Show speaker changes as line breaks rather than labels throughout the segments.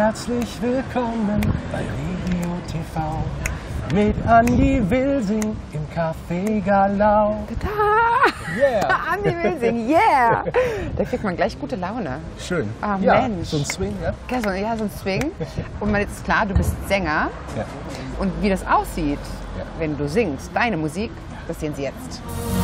Herzlich willkommen bei Regio TV mit Andi Wilsing im Café Galau.
Yeah! Andi Wilsing, yeah! Da kriegt man gleich gute Laune.
Schön.
Ah,
ja,
Mensch.
so ein Swing, ja?
Ja, so ein Swing. Und man ist klar, du bist Sänger.
Ja.
Und wie das aussieht, wenn du singst, deine Musik, das sehen Sie jetzt.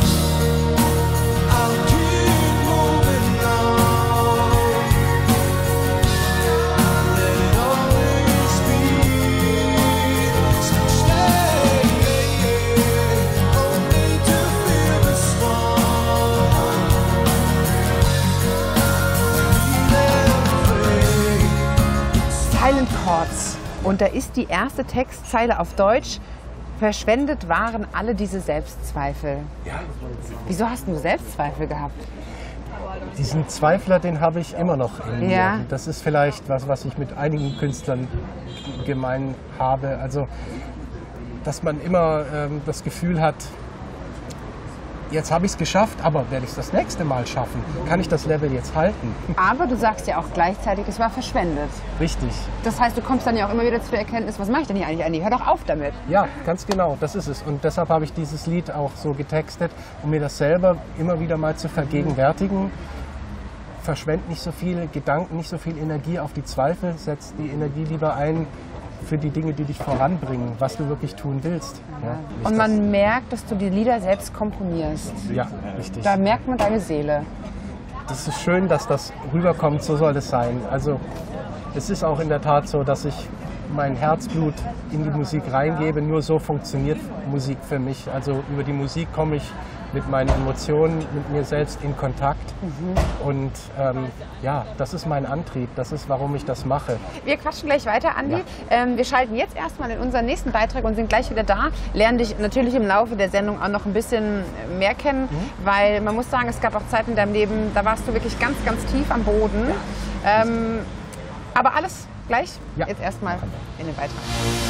Silent Chords. Und da ist die erste Textzeile auf Deutsch: Verschwendet waren alle diese Selbstzweifel.
Ja.
Wieso hast du Selbstzweifel gehabt?
Diesen Zweifler, den habe ich immer noch in mir.
Ja.
Das ist vielleicht was ich mit einigen Künstlern gemein habe. Also, dass man immer das Gefühl hat, jetzt habe ich es geschafft, aber werde ich es das nächste Mal schaffen? Kann ich das Level jetzt halten?
Aber du sagst ja auch gleichzeitig, es war verschwendet.
Richtig.
Das heißt, du kommst dann ja auch immer wieder zur Erkenntnis, was mache ich denn hier eigentlich, Andi? Hör doch auf damit.
Ja, ganz genau, das ist es. Und deshalb habe ich dieses Lied auch so getextet, um mir das selber immer wieder mal zu vergegenwärtigen. Verschwend nicht so viel Gedanken, nicht so viel Energie auf die Zweifel, setz die Energie lieber ein für die Dinge, die dich voranbringen, was du wirklich tun willst. Ja,
Und man merkt, dass du die Lieder selbst komponierst.
Ja, richtig.
Da merkt man deine Seele.
Das ist schön, dass das rüberkommt, so soll es sein. Also es ist auch in der Tat so, dass ich mein Herzblut in die Musik reingebe. Nur so funktioniert Musik für mich. Also über die Musik komme ich mit meinen Emotionen, mit mir selbst in Kontakt. Und ja, das ist mein Antrieb, das ist, warum ich das mache.
Wir quatschen gleich weiter, Andi.
Ja.
Wir schalten jetzt erstmal in unseren nächsten Beitrag und sind gleich wieder da. Lernen dich natürlich im Laufe der Sendung auch noch ein bisschen mehr kennen, weil man muss sagen, es gab auch Zeiten in deinem Leben, da warst du wirklich ganz, ganz tief am Boden. Ja. Aber alles gleich, jetzt erstmal in den Beitrag.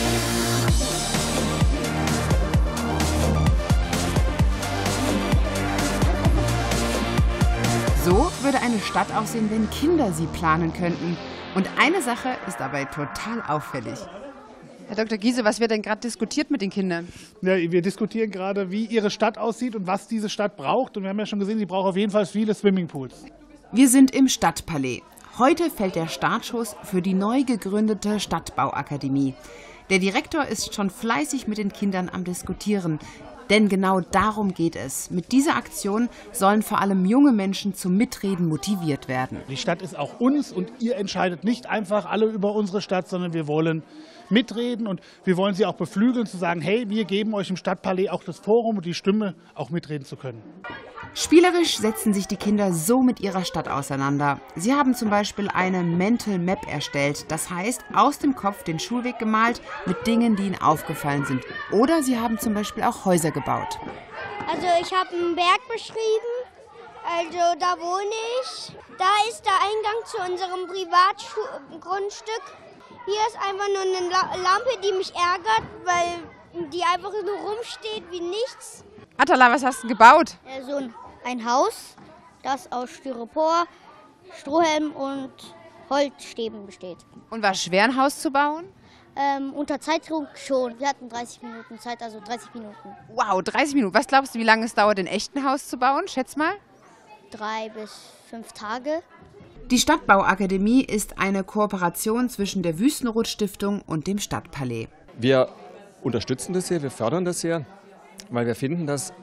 So würde eine Stadt aussehen, wenn Kinder sie planen könnten. Und eine Sache ist dabei total auffällig. Herr Dr. Giese, was wird denn gerade diskutiert mit den Kindern?
Ja, wir diskutieren gerade, wie ihre Stadt aussieht und was diese Stadt braucht. Und wir haben ja schon gesehen, sie braucht auf jeden Fall viele Swimmingpools.
Wir sind im Stadtpalais. Heute fällt der Startschuss für die neu gegründete Stadtbauakademie. Der Direktor ist schon fleißig mit den Kindern am Diskutieren. Denn genau darum geht es. Mit dieser Aktion sollen vor allem junge Menschen zum Mitreden motiviert werden.
Die Stadt ist auch uns und ihr entscheidet nicht einfach alle über unsere Stadt, sondern wir wollen mitreden und wir wollen sie auch beflügeln, zu sagen, hey, wir geben euch im Stadtpalais auch das Forum und die Stimme, auch mitreden zu können.
Spielerisch setzen sich die Kinder so mit ihrer Stadt auseinander. Sie haben zum Beispiel eine Mental Map erstellt, das heißt, aus dem Kopf den Schulweg gemalt mit Dingen, die ihnen aufgefallen sind. Oder sie haben zum Beispiel auch Häuser gebaut.
Also ich habe einen Berg beschrieben, also da wohne ich. Da ist der Eingang zu unserem Privatgrundstück. Hier ist einfach nur eine Lampe, die mich ärgert, weil die einfach nur rumsteht wie nichts.
Atala, was hast du gebaut?
So ein Haus, das aus Styropor, Strohhelm und Holzstäben besteht.
Und war schwer, ein Haus zu bauen?
Unter Zeitdruck schon. Wir hatten 30 Minuten Zeit, also 30 Minuten.
Wow, 30 Minuten. Was glaubst du, wie lange es dauert, ein echtes Haus zu bauen? Schätz mal.
3 bis 5 Tage.
Die Stadtbauakademie ist eine Kooperation zwischen der Wüstenrot-Stiftung und dem Stadtpalais.
Wir unterstützen das hier, wir fördern das hier, weil wir finden, dass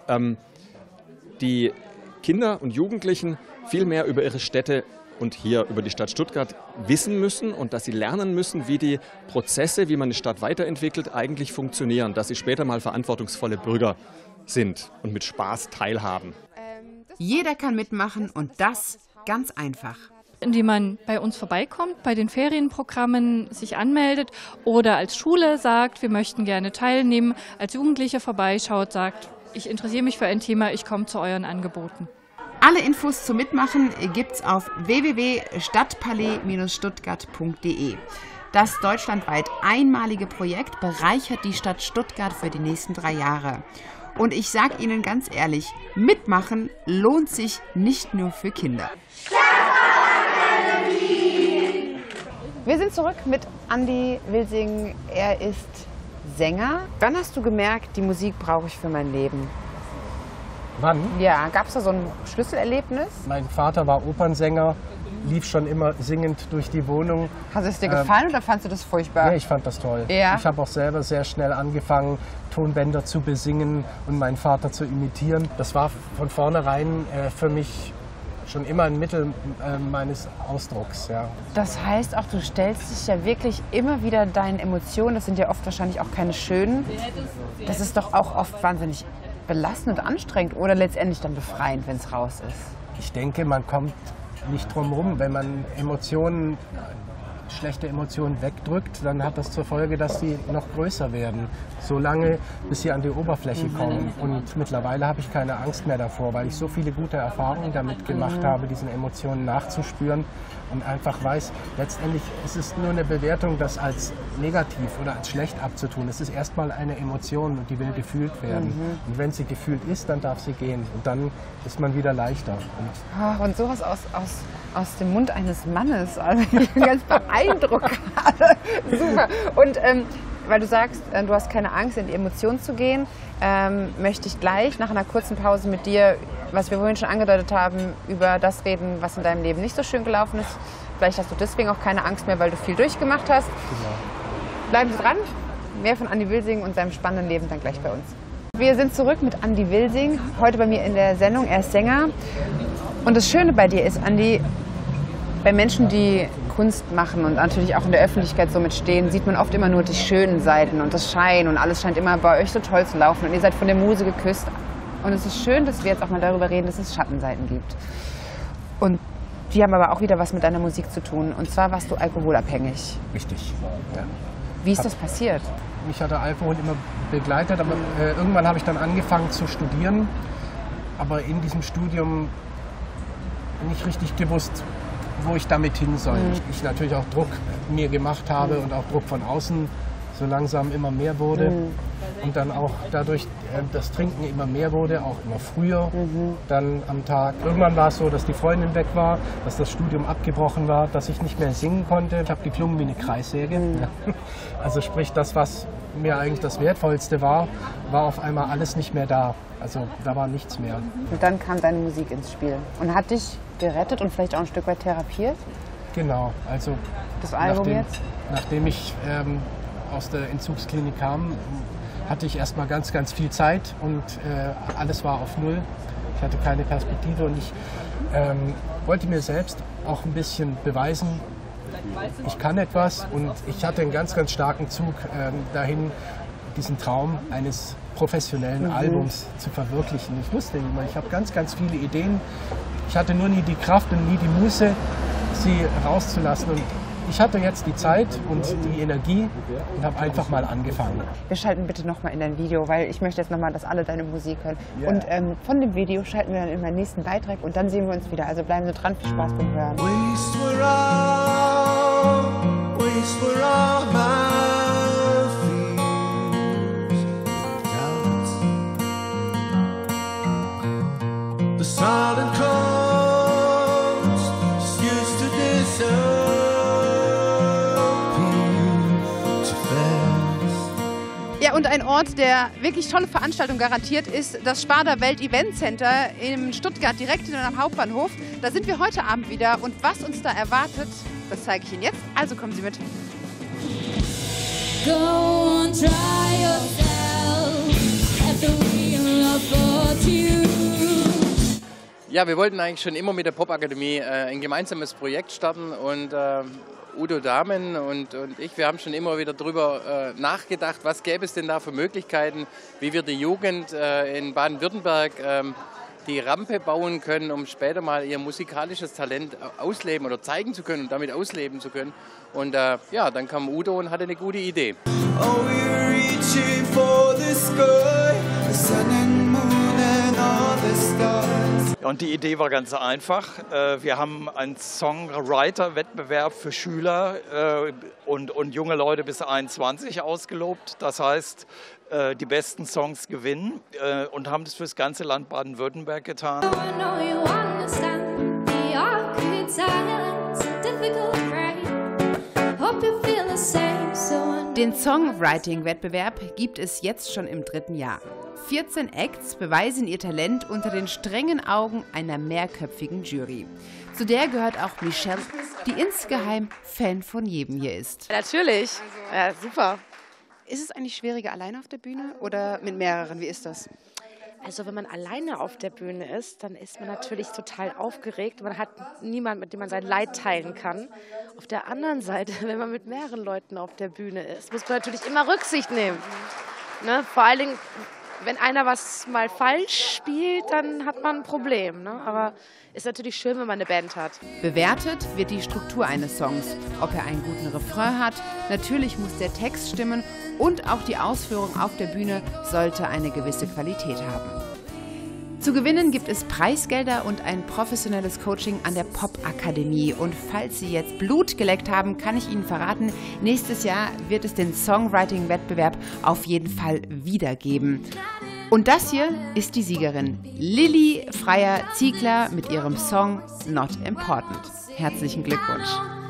die Kinder und Jugendlichen viel mehr über ihre Städte und hier über die Stadt Stuttgart wissen müssen und dass sie lernen müssen, wie die Prozesse, wie man eine Stadt weiterentwickelt, eigentlich funktionieren, dass sie später mal verantwortungsvolle Bürger sind und mit Spaß teilhaben.
Jeder kann mitmachen und das ganz einfach.
Indem man bei uns vorbeikommt, bei den Ferienprogrammen sich anmeldet oder als Schule sagt, wir möchten gerne teilnehmen, als Jugendliche vorbeischaut, sagt, ich interessiere mich für ein Thema, ich komme zu euren Angeboten.
Alle Infos zum Mitmachen gibt's auf www.stadtpalais-stuttgart.de. Das deutschlandweit einmalige Projekt bereichert die Stadt Stuttgart für die nächsten 3 Jahre. Und ich sage Ihnen ganz ehrlich, mitmachen lohnt sich nicht nur für Kinder. Wir sind zurück mit Andi Wilsing. Er ist Sänger. Wann hast du gemerkt, die Musik brauche ich für mein Leben?
Wann?
Ja, gab es da so ein Schlüsselerlebnis?
Mein Vater war Opernsänger, lief schon immer singend durch die Wohnung.
Hat es dir gefallen oder fandst du das furchtbar?
Ja, ich fand das toll.
Ja.
Ich habe auch selber sehr schnell angefangen, Tonbänder zu besingen und meinen Vater zu imitieren. Das war von vornherein für mich schon immer ein Mittel meines Ausdrucks. Ja.
Das heißt auch, du stellst dich ja wirklich immer wieder deinen Emotionen, das sind ja oft wahrscheinlich auch keine schönen. Das ist doch auch oft wahnsinnig belastend und anstrengend oder letztendlich dann befreiend, wenn es raus ist.
Ich denke, man kommt nicht drum rum, wenn man schlechte Emotionen wegdrückt, dann hat das zur Folge, dass sie noch größer werden, so lange, bis sie an die Oberfläche kommen. Und mittlerweile habe ich keine Angst mehr davor, weil ich so viele gute Erfahrungen damit gemacht habe, diesen Emotionen nachzuspüren und einfach weiß, letztendlich ist es nur eine Bewertung, das als negativ oder als schlecht abzutun. Es ist erstmal eine Emotion und die will gefühlt werden. Und wenn sie gefühlt ist, dann darf sie gehen und dann ist man wieder leichter.
Und sowas aus dem Mund eines Mannes, also ich bin ganz beeindruckt gerade. Super. Und weil du sagst, du hast keine Angst, in die Emotionen zu gehen, möchte ich gleich nach einer kurzen Pause mit dir, was wir vorhin schon angedeutet haben, über das reden, was in deinem Leben nicht so schön gelaufen ist. Vielleicht hast du deswegen auch keine Angst mehr, weil du viel durchgemacht hast. Genau. Bleiben Sie dran. Mehr von Andi Wilsing und seinem spannenden Leben dann gleich bei uns. Wir sind zurück mit Andi Wilsing, heute bei mir in der Sendung. Er ist Sänger. Und das Schöne bei dir ist, Andi, bei Menschen, die Kunst machen und natürlich auch in der Öffentlichkeit so mitstehen, sieht man oft immer nur die schönen Seiten und das Schein und alles scheint immer bei euch so toll zu laufen und ihr seid von der Muse geküsst. Und es ist schön, dass wir jetzt auch mal darüber reden, dass es Schattenseiten gibt. Und die haben aber auch wieder was mit deiner Musik zu tun. Und zwar warst du alkoholabhängig.
Richtig, ja.
Wie ist das passiert?
Mich hat der Alkohol immer begleitet, aber irgendwann habe ich dann angefangen zu studieren. Aber in diesem Studium nicht richtig gewusst, wo ich damit hin soll. Ich natürlich auch Druck mir gemacht habe und auch Druck von außen so langsam immer mehr wurde. Und dann auch dadurch das Trinken immer mehr wurde, auch immer früher, dann am Tag. Irgendwann war es so, dass die Freundin weg war, dass das Studium abgebrochen war, dass ich nicht mehr singen konnte. Ich habe geklungen wie eine Kreissäge. Also sprich, das, was mir eigentlich das Wertvollste war, war auf einmal alles nicht mehr da. Also da war nichts mehr.
Und dann kam deine Musik ins Spiel und hat dich gerettet und vielleicht auch ein Stück weit therapiert?
Genau, also
das Album
nachdem ich aus der Entzugsklinik kam, hatte ich erstmal ganz, ganz viel Zeit und alles war auf Null. Ich hatte keine Perspektive und ich wollte mir selbst auch ein bisschen beweisen, ich kann etwas und ich hatte einen ganz, ganz starken Zug dahin, diesen Traum eines professionellen Albums zu verwirklichen. Ich wusste immer, ich habe ganz, ganz viele Ideen. Ich hatte nur nie die Kraft und nie die Muße, sie rauszulassen. Und ich hatte jetzt die Zeit und die Energie und habe einfach mal angefangen.
Wir schalten bitte nochmal in dein Video, weil ich möchte jetzt nochmal, dass alle deine Musik hören. Yeah. Und von dem Video schalten wir dann in meinen nächsten Beitrag und dann sehen wir uns wieder. Also bleiben Sie dran, viel Spaß beim Hören.
The silent coast just used to
Ja, und ein Ort, der wirklich tolle Veranstaltungen garantiert, ist das Sparda Welt Event Center in Stuttgart, direkt am Hauptbahnhof. Da sind wir heute Abend wieder und was uns da erwartet, das zeige ich Ihnen jetzt. Also kommen Sie mit.
Go and try yourself at the wheel of fortune.
Ja, wir wollten eigentlich schon immer mit der Popakademie ein gemeinsames Projekt starten und Udo Dahmen und ich, wir haben schon immer wieder darüber nachgedacht, was gäbe es denn da für Möglichkeiten, wie wir die Jugend in Baden-Württemberg die Rampe bauen können, um später mal ihr musikalisches Talent ausleben oder zeigen zu können und damit ausleben zu können. Und ja, dann kam Udo und hatte eine gute Idee.
Oh, we're reaching for the sky, the sun and moon and all the stars.
Und die Idee war ganz einfach. Wir haben einen Songwriter-Wettbewerb für Schüler und junge Leute bis 21 ausgelobt. Das heißt, die besten Songs gewinnen und haben das für das ganze Land Baden-Württemberg getan.
Den Songwriting-Wettbewerb gibt es jetzt schon im 3. Jahr. 14 Acts beweisen ihr Talent unter den strengen Augen einer mehrköpfigen Jury. Zu der gehört auch Michelle, die insgeheim Fan von jedem hier ist.
Natürlich, ja, super.
Ist es eigentlich schwieriger alleine auf der Bühne oder mit mehreren? Wie ist das?
Also wenn man alleine auf der Bühne ist, dann ist man natürlich total aufgeregt. Man hat niemanden, mit dem man sein Leid teilen kann. Auf der anderen Seite, wenn man mit mehreren Leuten auf der Bühne ist, muss man natürlich immer Rücksicht nehmen. Ne? Vor allen Dingen, wenn einer was mal falsch spielt, dann hat man ein Problem. Ne? Aber ist natürlich schön, wenn man eine Band hat.
Bewertet wird die Struktur eines Songs. Ob er einen guten Refrain hat, natürlich muss der Text stimmen und auch die Ausführung auf der Bühne sollte eine gewisse Qualität haben. Zu gewinnen gibt es Preisgelder und ein professionelles Coaching an der Popakademie. Und falls Sie jetzt Blut geleckt haben, kann ich Ihnen verraten, nächstes Jahr wird es den Songwriting-Wettbewerb auf jeden Fall wieder geben. Und das hier ist die Siegerin, Lilly Freier-Ziegler mit ihrem Song Not Important. Herzlichen Glückwunsch.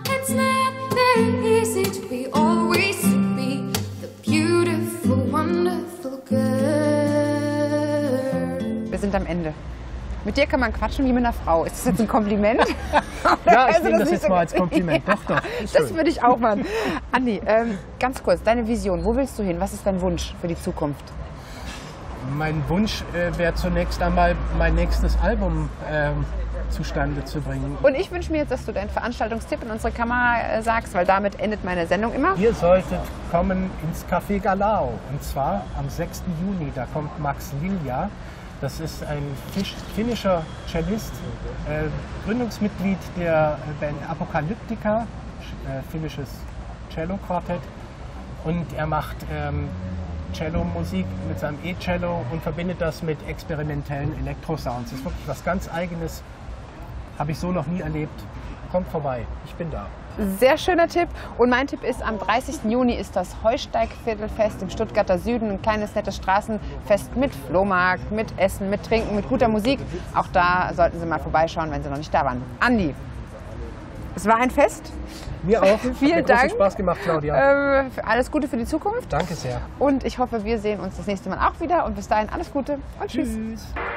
Wir sind am Ende. Mit dir kann man quatschen wie mit einer Frau. Ist das jetzt ein Kompliment?
Ja, ich nehme das jetzt mal als Kompliment. Ja, doch.
Das würde ich auch machen. Andi, ganz kurz, deine Vision. Wo willst du hin? Was ist dein Wunsch für die Zukunft?
Mein Wunsch wäre zunächst einmal, mein nächstes Album zustande zu bringen.
Und ich wünsche mir jetzt, dass du deinen Veranstaltungstipp in unsere Kamera sagst, weil damit endet meine Sendung immer.
Ihr solltet kommen ins Café Galao. Und zwar am 6. Juni. Da kommt Max Lilja. Das ist ein finnischer Cellist, Gründungsmitglied der Band Apocalyptica, finnisches Cello-Quartett. Und er macht Cello-Musik mit seinem E-Cello und verbindet das mit experimentellen Elektrosounds. Das ist wirklich was ganz Eigenes, habe ich so noch nie erlebt. Kommt vorbei, ich bin da.
Sehr schöner Tipp. Und mein Tipp ist, am 30. Juni ist das Heusteigviertelfest im Stuttgarter Süden. Ein kleines, nettes Straßenfest mit Flohmarkt, mit Essen, mit Trinken, mit guter Musik. Auch da sollten Sie mal vorbeischauen, wenn Sie noch nicht da waren. Andi, es war ein Fest.
Mir auch.
Vielen Dank.
Hat Spaß gemacht, Claudia.
Alles Gute für die Zukunft.
Danke sehr.
Und ich hoffe, wir sehen uns das nächste Mal auch wieder. Und bis dahin alles Gute und tschüss.